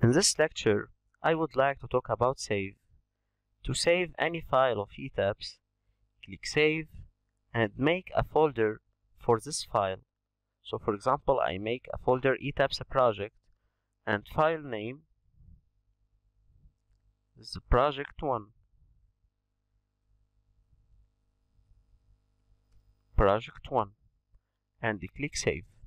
In this lecture, I would like to talk about save. To save any file of Etabs, click Save and make a folder for this file. So for example, I make a folder Etabs project and file name is project 1. Project 1 and click Save.